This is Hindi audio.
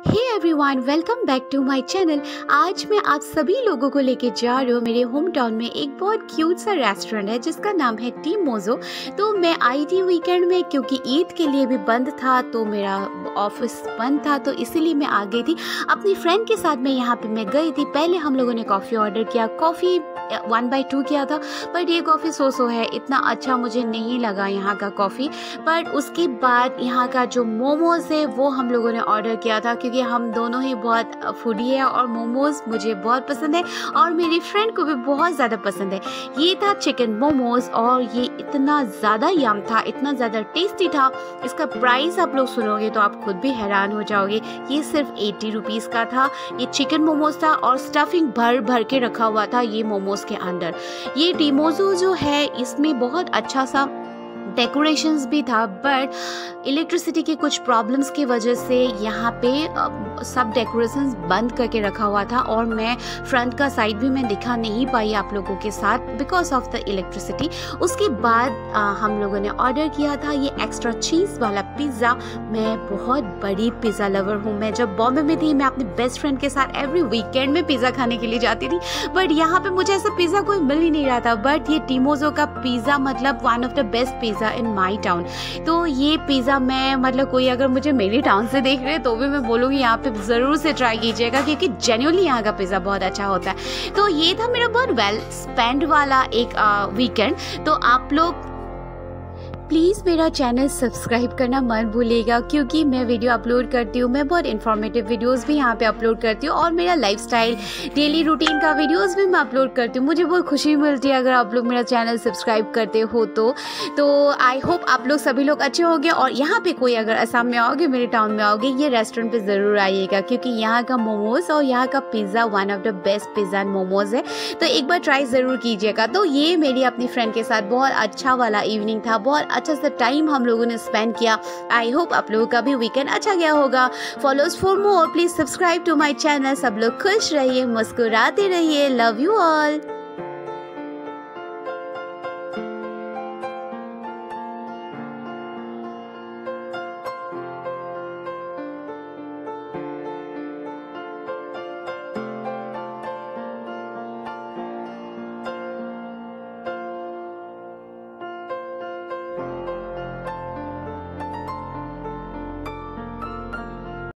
Hey everyone, welcome back to my channel. आज मैं आप सभी लोगों को लेके जा रही हूँ मेरे होम टाउन में एक बहुत क्यूट सा रेस्टोरेंट है जिसका नाम है टी मोज़ो। तो मैं आई थी वीकेंड में क्योंकि ईद के लिए भी बंद था, तो मेरा ऑफिस बंद था, तो इसीलिए मैं आ गई थी अपनी फ्रेंड के साथ। मैं यहाँ पे मैं गई थी। पहले हम लोगों ने कॉफ़ी ऑर्डर किया, कॉफ़ी 1/2 किया था, बट ये कॉफ़ी सो है, इतना अच्छा मुझे नहीं लगा यहाँ का कॉफ़ी। बट उसके बाद यहाँ का जो मोमोज़ है वो हम लोगों ने ऑर्डर किया था, क्योंकि हम दोनों ही बहुत फूडी है और मोमोज़ मुझे बहुत पसंद है और मेरी फ्रेंड को भी बहुत ज़्यादा पसंद है। ये था चिकन मोमोज़ और ये इतना ज़्यादा यम था, इतना ज़्यादा टेस्टी था। इसका प्राइस आप लोग सुनोगे तो आप खुद भी हैरान हो जाओगे। ये सिर्फ 80 रुपीज़ का था। ये चिकन मोमोज़ था और स्टफिंग भर भर के रखा हुआ था ये मोमोज़ के अंदर। ये टी मोज़ो जो है इसमें बहुत अच्छा सा डेकोरेशंस भी था, बट इलेक्ट्रिसिटी के कुछ प्रॉब्लम्स की वजह से यहाँ पे सब डेकोरेशंस बंद करके रखा हुआ था और मैं फ्रंट का साइड भी मैं दिखा नहीं पाई आप लोगों के साथ बिकॉज ऑफ द इलेक्ट्रिसिटी। उसके बाद हम लोगों ने ऑर्डर किया था ये एक्स्ट्रा चीज़ वाला पिज़्ज़ा। मैं बहुत बड़ी पिज़्ज़ा लवर हूँ। मैं जब बॉम्बे में थी मैं अपनी बेस्ट फ्रेंड के साथ एवरी वीकेंड में पिज़्ज़ा खाने के लिए जाती थी, बट यहाँ पे मुझे ऐसा पिज़्ज़ा कोई मिल ही नहीं रहा था। बट ये टी मोज़ो का पिज़्ज़ा मतलब one of the best pizza in my town. तो ये पिज़्ज़ा मैं मतलब कोई अगर मुझे मेरी टाउन से देख रहे तो भी मैं बोलूँगी यहाँ पे ज़रूर से ट्राई कीजिएगा, क्योंकि जेन्युइनली यहाँ का पिज़्ज़ा बहुत अच्छा होता है। तो ये था मेरा बहुत वेल स्पेंड वाला एक वीकेंड। तो आप लोग प्लीज़ मेरा चैनल सब्सक्राइब करना मत भूलिएगा, क्योंकि मैं वीडियो अपलोड करती हूँ। मैं बहुत इन्फॉर्मेटिव वीडियोस भी यहाँ पे अपलोड करती हूँ और मेरा लाइफस्टाइल डेली रूटीन का वीडियोस भी मैं अपलोड करती हूँ। मुझे बहुत खुशी मिलती है अगर आप लोग मेरा चैनल सब्सक्राइब करते हो तो आई होप आप लोग सभी लोग अच्छे होंगे। और यहाँ पे कोई अगर असम में आओगे, मेरे टाउन में आओगे, ये रेस्टोरेंट पर ज़रूर आइएगा, क्योंकि यहाँ का मोमोज़ और यहाँ का pizza one of the best pizza and momos है। तो एक बार ट्राई ज़रूर कीजिएगा। तो ये मेरी अपनी फ्रेंड के साथ बहुत अच्छा वाला इवनिंग था, बहुत अच्छा सा टाइम हम लोगों ने स्पेंड किया। आई होप आप लोगों का भी वीकेंड अच्छा गया होगा। Followers for more, please subscribe to my channel. सब लोग खुश रहिए, मुस्कुराते रहिए। Love you all.